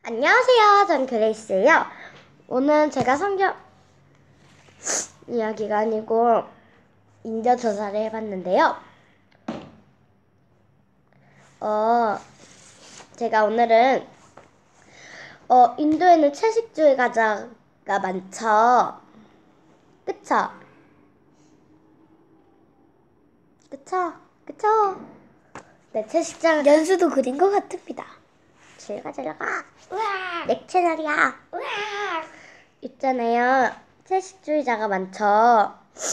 안녕하세요. 전 그레이스예요. 오늘 제가 성경 이야기가 아니고 인저 조사를 해봤는데요. 제가 오늘은 인도에는 채식주의자가 많죠. 그쵸? 그쵸? 네, 연수도 그린 것 같습니다. 잘 가. 내 채널이야. 있잖아요. 채식주의자가 많죠.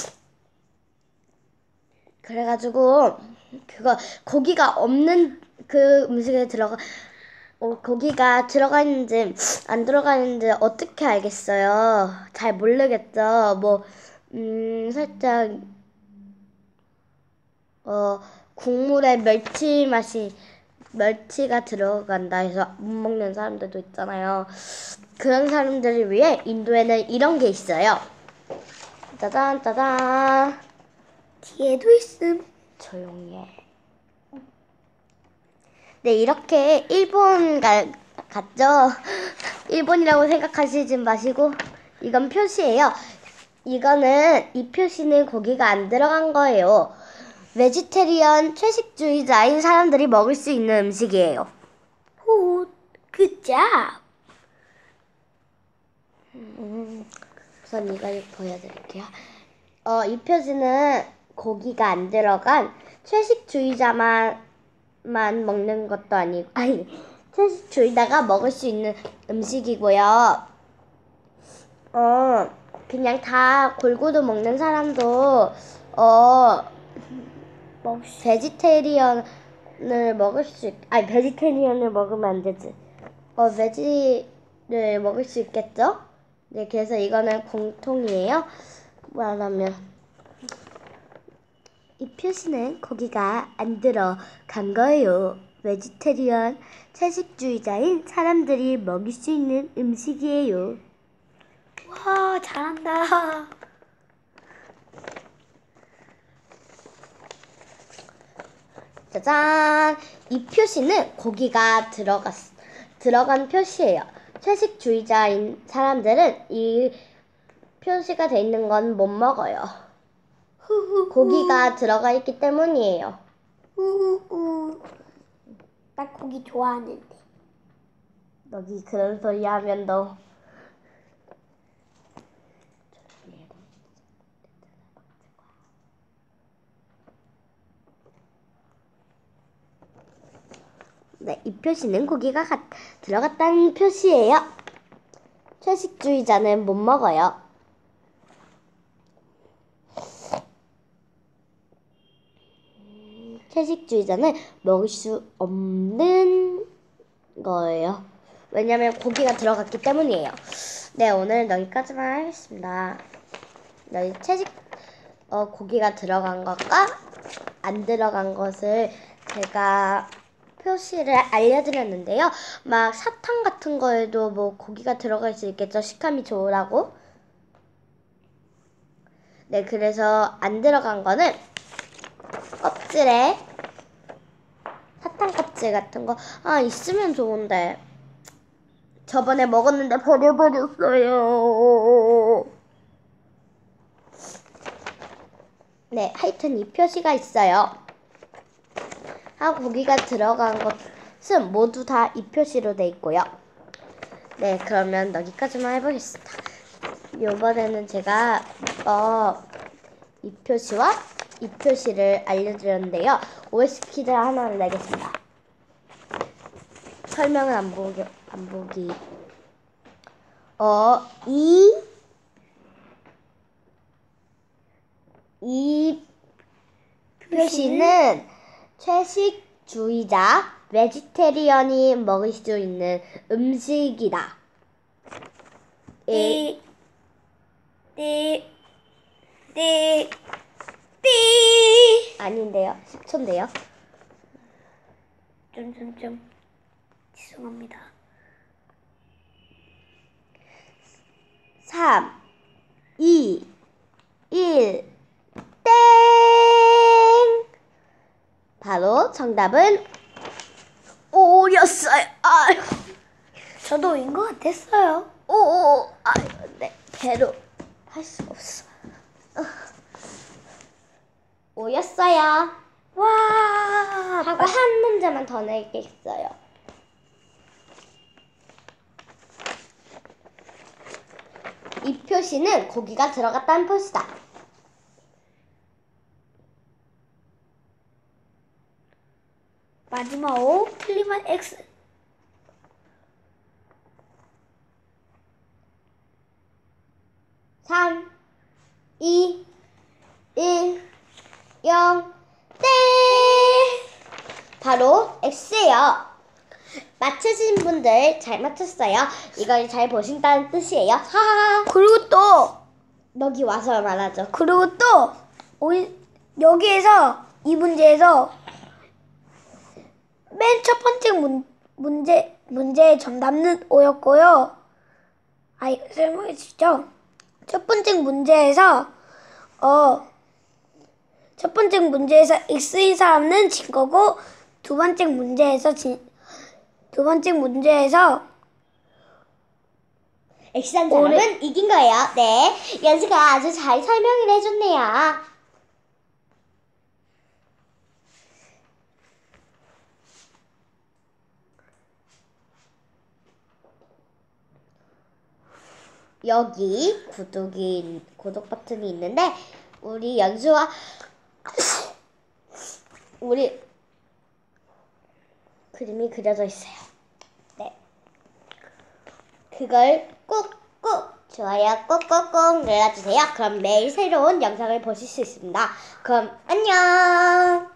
그래가지고 고기가 없는 그 음식에 고기가 들어가 있는지 안 들어가 있는지 어떻게 알겠어요? 잘 모르겠죠. 살짝 국물에 멸치가 들어간다 해서 못 먹는 사람들도 있잖아요. 그런 사람들을 위해 인도에는 이런 게 있어요. 짜잔 짜잔. 뒤에도 있음. 조용히 해. 네, 이렇게 일본 같죠? 일본이라고 생각하시지 마시고 이건 표시예요. 이 표시는 고기가 안 들어간 거예요. 베지테리언 채식주의자인 사람들이 먹을 수 있는 음식이에요. 오, 굿잡. 우선 이걸 보여드릴게요. 이 표시는 고기가 안 들어간 채식주의자만 먹는 것도 아니고, 채식주의자가 먹을 수 있는 음식이고요. 그냥 다 골고루 먹는 사람도, 베지테리언을 베지테리언을 먹으면 안 되지. 베지를 먹을 수 있겠죠? 네, 그래서 이거는 공통이에요. 말하면 이 표시는 고기가 안 들어간 거예요. 베지테리언 채식주의자인 사람들이 먹을 수 있는 음식이에요. 와, 잘한다. 짜잔! 이 표시는 고기가 들어간 표시예요. 채식주의자인 사람들은 이 표시가 돼 있는 건 못 먹어요. 고기가 들어가 있기 때문이에요. 나 고기 좋아하는데. 너기 그런 소리 하면 너 네, 이 표시는 고기가 들어갔다는 표시예요. 채식주의자는 못 먹어요. 채식주의자는 먹을 수 없는 거예요. 왜냐면 고기가 들어갔기 때문이에요. 네, 오늘 여기까지만 하겠습니다. 고기가 들어간 것과 안 들어간 것을 제가 표시를 알려드렸는데요. 막 사탕 같은 거에도 고기가 들어갈 수 있겠죠. 식감이 좋으라고. 네, 그래서 안 들어간 거는 껍질에 사탕 껍질 같은 거 있으면 좋은데 저번에 먹었는데 버려버렸어요. 네, 하여튼 이 표시가 있어요. 고기가 들어간 것은 모두 다 이 표시로 돼 있고요. 네, 그러면 여기까지만 해보겠습니다. 이번에는 제가 이 표시와 이 표시를 알려드렸는데요. OS 퀴즈 하나를 내겠습니다. 설명은 안 보기. 이 표시는 채식주의자, 베지테리언이 먹을 수 있는 음식이다. 띠. 아닌데요. 10초인데요. 죄송합니다. 3, 2, 1, 땡! 바로 정답은 O였어요. 저도 인 것 같았어요. 오오 네 배로 할 수 없어. 오였어요. 와, 하고 한 문제만 더 내겠어요. 이 표시는 고기가 들어갔다는 표시다. 마지막 O, 틀리면 X. 3, 2, 1, 0, 땡! 바로 X예요. 맞추신 분들 잘 맞췄어요. 이걸 잘 보신다는 뜻이에요. 하하하. 그리고 또 여기 와서 말하죠. 여기에서 이 문제에서 맨 첫 번째 문제의 정답은 O였고요. 설명해 주시죠. 첫 번째 문제에서 X인 사람은 진 거고 두 번째 문제에서 X한 사람은 이긴 거예요. 네, 연수가 아주 잘 설명을 해줬네요. 여기 구독 버튼이 있는데 우리 연수와 우리 그림이 그려져 있어요. 네, 그걸 꾹꾹 좋아요 꾹꾹꾹 눌러주세요. 그럼 매일 새로운 영상을 보실 수 있습니다. 그럼 안녕.